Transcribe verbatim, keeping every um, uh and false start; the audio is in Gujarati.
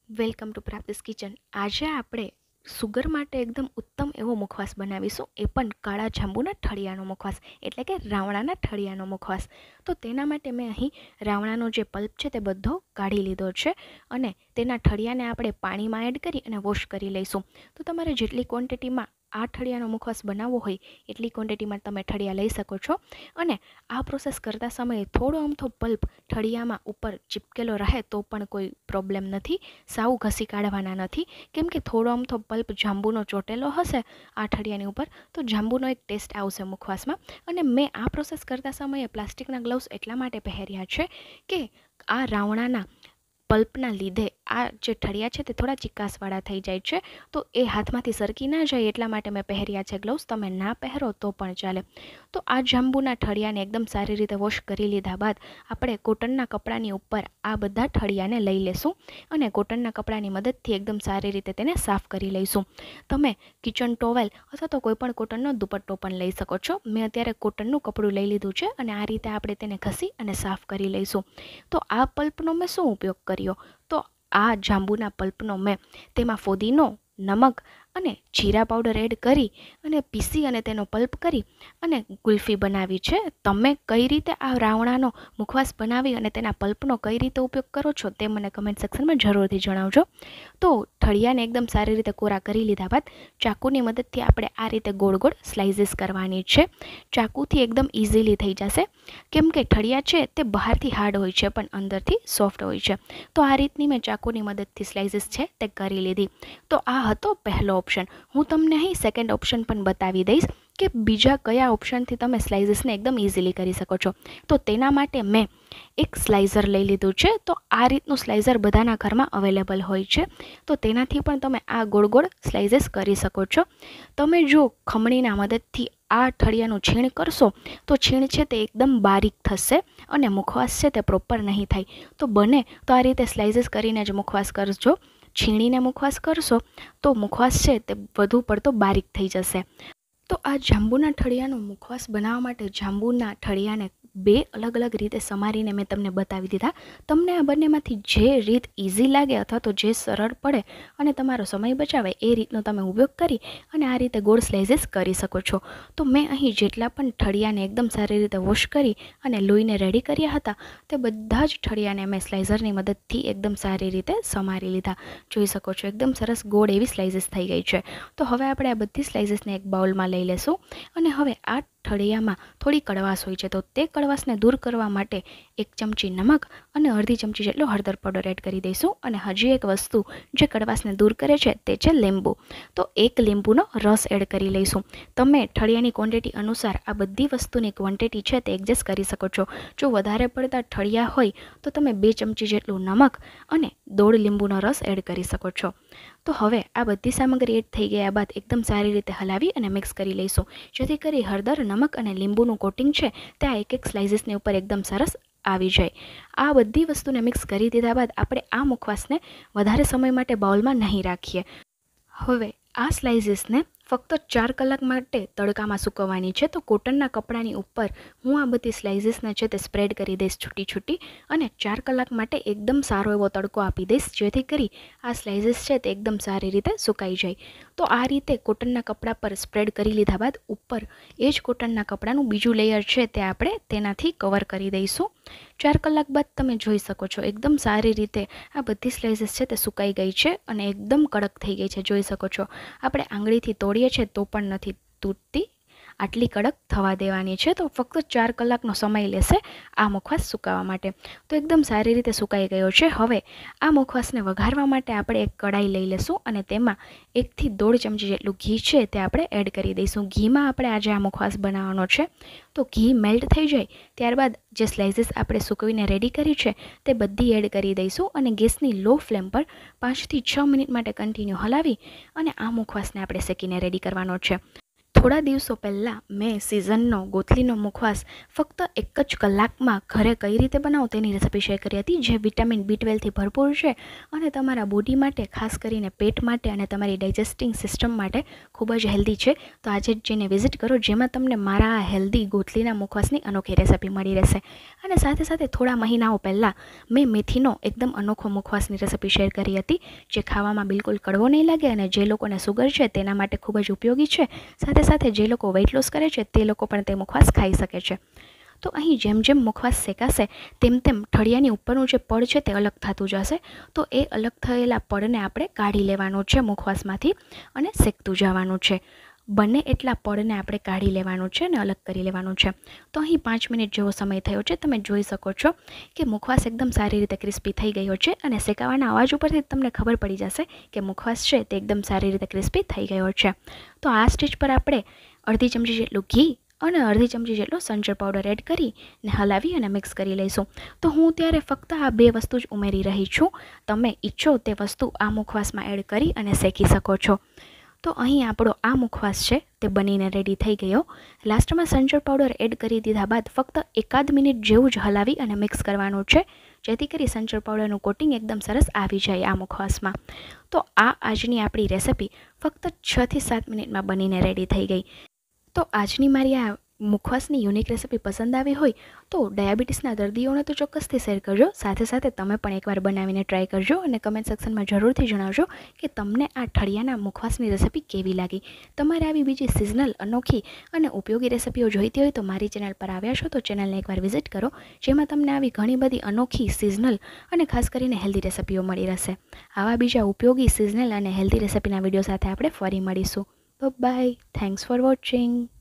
Welcome to પ્રાપ્તિસ kitchen. આજે આપણે સુગર માટે એકદમ ઉત્તમ એવો મુખવાસ બનાવીશું, એ પણ કાળા જાંબુના ઠળિયાનો મુખવાસ, એટલે કે રાવણાના ઠળિયાનો મુખવાસ. તો તેના માટે મેં અહીં રાવણાનો જે પલ્પ છે તે બધો કાઢી લીધો છે અને તેના ઠળિયાને આપણે પાણીમાં એડ કરી અને વોશ કરી લઈશું. તો તમારે જેટલી ક્વોન્ટિટીમાં આ ઠળિયાનો મુખવાસ બનાવવો હોય એટલી ક્વોન્ટિટીમાં તમે ઠળિયા લઈ શકો છો. અને આ પ્રોસેસ કરતા સમયે થોડો અમથો પલ્પ ઠળિયામાં ઉપર ચીપકેલો રહે તો પણ કોઈ પ્રોબ્લેમ નથી, સાવ ઘસી કાઢવાના નથી, કેમ કે થોડો અમથો પલ્પ જાંબુનો ચોટેલો હશે આ ઠળિયાની ઉપર તો જાંબુનો એક ટેસ્ટ આવશે મુખવાસમાં. અને મેં આ પ્રોસેસ કરતા સમયે પ્લાસ્ટિકના ગ્લવ્સ એટલા માટે પહેર્યા છે કે આ રાવણાના પલ્પના લીધે આ જે ઠળિયા છે તે થોડા ચિકાસવાળા થઈ જાય છે, તો એ હાથમાંથી સરકી ના જાય એટલા માટે મેં પહેર્યા છે ગ્લવ્સ. તમે ના પહેરો તો પણ ચાલે. તો આ જાંબુના ઠળિયાને એકદમ સારી રીતે વોશ કરી લીધા બાદ આપણે કોટનના કપડાની ઉપર આ બધા ઠળિયાને લઈ લેશું અને કોટનના કપડાની મદદથી એકદમ સારી રીતે તેને સાફ કરી લઈશું. તમે કિચન ટોવેલ અથવા તો કોઈ પણ કોટનનો દુપટ્ટો પણ લઈ શકો છો. મેં અત્યારે કોટનનું કપડું લઈ લીધું છે અને આ રીતે આપણે તેને ઘસી અને સાફ કરી લઈશું. તો આ પલ્પનો મેં શું ઉપયોગ કર્યો? તો આ જાંબુના પલ્પનો મેં તેમાં ફોદીનો, નમક અને જીરા પાવડર એડ કરી અને પીસી અને તેનો પલ્પ કરી અને ગુલ્ફી બનાવી છે. તમે કઈ રીતે આ રાવણાનો મુખવાસ બનાવી અને તેના પલ્પનો કઈ રીતે ઉપયોગ કરો છો તે મને કમેન્ટ સેક્શનમાં જરૂરથી જણાવજો. તો ઠળિયાને એકદમ સારી રીતે કોરા કરી લીધા બાદ ચાકુની મદદથી આપણે આ રીતે ગોળ ગોળ સ્લાઇસીસ કરવાની છે. ચાકુથી એકદમ ઇઝીલી થઈ જશે, કેમ કે ઠળિયા છે તે બહારથી હાર્ડ હોય છે પણ અંદરથી સોફ્ટ હોય છે. તો આ રીતની મેં ચાકુની મદદથી સ્લાઇસીસ છે તે કરી લીધી. તો આ હતો પહેલો ઓપ્શન. હું તમને અહીં સેકન્ડ ઓપ્શન પણ બતાવી દઈશ કે બીજા કયા ઓપ્શનથી તમે સ્લાઇસીસને એકદમ ઇઝીલી કરી શકો છો. તો તેના માટે મેં એક સ્લાઇઝર લઈ લીધું છે. તો આ રીતનું સ્લાઇઝર બધાના ઘરમાં અવેલેબલ હોય છે, તો તેનાથી પણ તમે આ ગોળ ગોળ સ્લાઇસીસ કરી શકો છો. તમે જો ખમણીના મદદથી આ ઠળિયાનું છીણ કરશો તો છીણ છે તે એકદમ બારીક થશે અને મુખવાસ છે તે પ્રોપર નહીં થાય. તો બને તો આ રીતે સ્લાઇસીસ કરીને જ મુખવાસ કરજો. છીણીને મુખવાસ કરશો તો મુખવાસ છે તે વધુ પડતો બારીક થઈ જશે. તો આ જાંબુના ઠળિયાનો મુખવાસ બનાવવા માટે જાંબુના ઠળિયાને બે અલગ અલગ રીતે સમારીને મેં તમને બતાવી દીધા. તમને આ બંનેમાંથી જે રીત ઇઝી લાગે અથવા તો જે સરળ પડે અને તમારો સમય બચાવે એ રીતનો તમે ઉપયોગ કરી અને આ રીતે ગોળ સ્લાઇસીસ કરી શકો છો. તો મેં અહીં જેટલા પણ ઠળિયાને એકદમ સારી રીતે વોશ કરી અને લોહીને રેડી કર્યા હતા તે બધા જ ઠળિયાને મેં સ્લાઇઝરની મદદથી એકદમ સારી રીતે સમારી લીધા. જોઈ શકો છો એકદમ સરસ ગોળ એવી સ્લાઇસીસ થઈ ગઈ છે. તો હવે આપણે આ બધી સ્લાઇસીસને એક બાઉલમાં લઈ લેશું અને હવે આ ઠળિયામાં થોડી કડવાશ હોય છે, તો તે કડવાશને દૂર કરવા માટે એક ચમચી નમક અને અડધી ચમચી જેટલો હળદર પાવડર એડ કરી દઈશું. અને હજી એક વસ્તુ જે કડવાશને દૂર કરે છે તે છે લીંબુ. તો એક લીંબુનો રસ એડ કરી લઈશું. તમે ઠળિયાની ક્વોન્ટિટી અનુસાર આ બધી વસ્તુની ક્વોન્ટિટી છે તે એડજસ્ટ કરી શકો છો. જો વધારે પડતા ઠળિયા હોય તો તમે બે ચમચી જેટલું નમક અને દોઢ લીંબુનો રસ એડ કરી શકો છો. તો હવે આ બધી સામગ્રી એડ થઈ ગયા બાદ એકદમ સારી રીતે હલાવી અને મિક્સ કરી લઈશું, જેથી કરી હળદર, નમક અને લીંબુનું કોટિંગ છે તે આ એક એક સ્લાઇસીસની ઉપર એકદમ સરસ આવી જાય. આ બધી વસ્તુને મિક્સ કરી દીધા બાદ આપણે આ મુખવાસને વધારે સમય માટે બાઉલમાં નહીં રાખીએ. હવે આ સ્લાઇસીસને ફક્ત ચાર કલાક માટે તડકામાં સૂકવવાની છે. તો કોટનના કપડાની ઉપર હું આ બધી સ્લાઇસીસને છે તે સ્પ્રેડ કરી દઈશ છૂટી છૂટી અને ચાર કલાક માટે એકદમ સારો એવો તડકો આપી દઈશ, જેથી કરી આ સ્લાઇસીસ છે તે એકદમ સારી રીતે સુકાઈ જાય. તો આ રીતે કોટનના કપડા પર સ્પ્રેડ કરી લીધા બાદ ઉપર એ જ કોટનના કપડાનું બીજું લેયર છે તે આપણે તેનાથી કવર કરી દઈશું. ચાર કલાક બાદ તમે જોઈ શકો છો એકદમ સારી રીતે આ બધી સ્લાઇસીસ છે તે સુકાઈ ગઈ છે અને એકદમ કડક થઈ ગઈ છે. જોઈ શકો છો આપણે આંગળીથી તોડીએ છીએ તો પણ નથી તૂટતી, આટલી કડક થવા દેવાની છે. તો ફક્ત ચાર કલાકનો સમય લેશે આ મુખવાસ સુકાવવા માટે. તો એકદમ સારી રીતે સુકાઈ ગયો છે. હવે આ મુખવાસને વઘારવા માટે આપણે એક કડાઈ લઈ લેશું અને તેમાં એકથી દોઢ ચમચી જેટલું ઘી છે તે આપણે એડ કરી દઈશું. ઘીમાં આપણે આજે આ મુખવાસ બનાવવાનો છે. તો ઘી મેલ્ટ થઈ જાય ત્યારબાદ જે સ્લાઇસીસ આપણે સૂકવીને રેડી કરી છે તે બધી એડ કરી દઈશું અને ગેસની લો ફ્લેમ પર પાંચથી છ મિનિટ માટે કન્ટિન્યુ હલાવી અને આ મુખવાસને આપણે શેકીને રેડી કરવાનો છે. થોડા દિવસો પહેલાં મેં સિઝનનો ગોથલીનો મુખવાસ ફક્ત એક જ કલાકમાં ઘરે કઈ રીતે બનાવો તેની રેસિપી શેર કરી હતી, જે વિટામિન બી ટ્વેલ્વથી ભરપૂર છે અને તમારા બોડી માટે, ખાસ કરીને પેટ માટે અને તમારી ડાયજેસ્ટિંગ સિસ્ટમ માટે ખૂબ જ હેલ્ધી છે. તો આજે જ જઈને વિઝિટ કરો, જેમાં તમને મારા આ હેલ્ધી ગોથલીના મુખવાસની અનોખી રેસિપી મળી રહેશે. અને સાથે સાથે થોડા મહિનાઓ પહેલાં મેં મેથીનો એકદમ અનોખો મુખવાસની રેસિપી શેર કરી હતી, જે ખાવામાં બિલકુલ કડવો નહીં લાગે અને જે લોકોને સુગર છે તેના માટે ખૂબ જ ઉપયોગી છે. સાથે સાથે જે લોકો વેઇટ લોસ કરે છે તે લોકો પણ તે મુખવાસ ખાઈ શકે છે. તો અહીં જેમ જેમ મુખવાસ શેકાશે તેમ તેમ ઠળિયાની ઉપરનું જે પડ છે તે અલગ થતું જશે. તો એ અલગ થયેલા પડને આપણે કાઢી લેવાનું છે મુખવાસમાંથી અને શેકતું જવાનું છે. બને એટલા પડને આપણે કાઢી લેવાનું છે અને અલગ કરી લેવાનું છે. તો અહીં પાંચ મિનિટ જેવો સમય થયો છે. તમે જોઈ શકો છો કે મુખવાસ એકદમ સારી રીતે ક્રિસ્પી થઈ ગયો છે અને શેકાવાના અવાજ ઉપરથી તમને ખબર પડી જશે કે મુખવાસ છે તે એકદમ સારી રીતે ક્રિસ્પી થઈ ગયો છે. તો આ સ્ટેજ પર આપણે અડધી ચમચી જેટલું ઘી અને અડધી ચમચી જેટલો સંચળ પાવડર એડ કરીને હલાવી અને મિક્સ કરી લઈશું. તો હું ત્યારે ફક્ત આ બે વસ્તુ જ ઉમેરી રહી છું. તમે ઈચ્છો તે વસ્તુ આ મુખવાસમાં એડ કરી અને શેકી શકો છો. તો અહીં આપણો આ મુખવાસ છે તે બનીને રેડી થઈ ગયો. લાસ્ટમાં સંચળ પાવડર એડ કરી દીધા બાદ ફક્ત એકાદ મિનિટ જેવું જ હલાવી અને મિક્સ કરવાનું છે, જેથી કરી સંચળ પાવડરનું કોટિંગ એકદમ સરસ આવી જાય આ મુખવાસમાં. તો આ આજની આપણી રેસિપી ફક્ત છ થી સાત મિનિટમાં બનીને રેડી થઈ ગઈ. તો આજની મારી આ મુખવાસની યુનિક રેસિપી પસંદ આવી હોય તો ડાયાબિટીસના દર્દીઓને તો ચોક્કસથી શેર કરજો. સાથે સાથે તમે પણ એકવાર બનાવીને ટ્રાય કરજો અને કમેન્ટ સેક્શનમાં જરૂરથી જણાવજો કે તમને આ ઠળિયાના મુખવાસની રેસિપી કેવી લાગી. તમારે આવી બીજી સિઝનલ, અનોખી અને ઉપયોગી રેસિપીઓ જોઈતી હોય તો મારી ચેનલ પર આવ્યા છો તો ચેનલને એકવાર વિઝિટ કરો, જેમાં તમને આવી ઘણી બધી અનોખી, સિઝનલ અને ખાસ કરીને હેલ્ધી રેસિપીઓ મળી રહેશે. આવા બીજા ઉપયોગી, સિઝનલ અને હેલ્ધી રેસિપીના વિડીયો સાથે આપણે ફરી મળીશું. બાય. Thanks for watching.